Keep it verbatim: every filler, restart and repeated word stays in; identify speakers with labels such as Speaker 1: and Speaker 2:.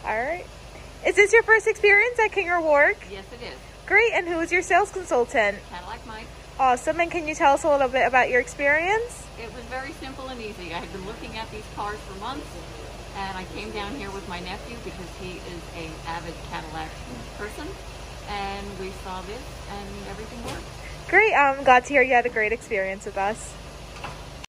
Speaker 1: All right. Is this your first experience at King ORourke?
Speaker 2: Yes, it is.
Speaker 1: Great. And who is your sales consultant?
Speaker 2: Cadillac Mike.
Speaker 1: Awesome. And can you tell us a little bit about your experience?
Speaker 2: It was very simple and easy. I had been looking at these cars for months, and I came down here with my nephew because he is an avid Cadillac person, and we saw this, and everything worked.
Speaker 1: Great. I'm glad to hear you had a great experience with us.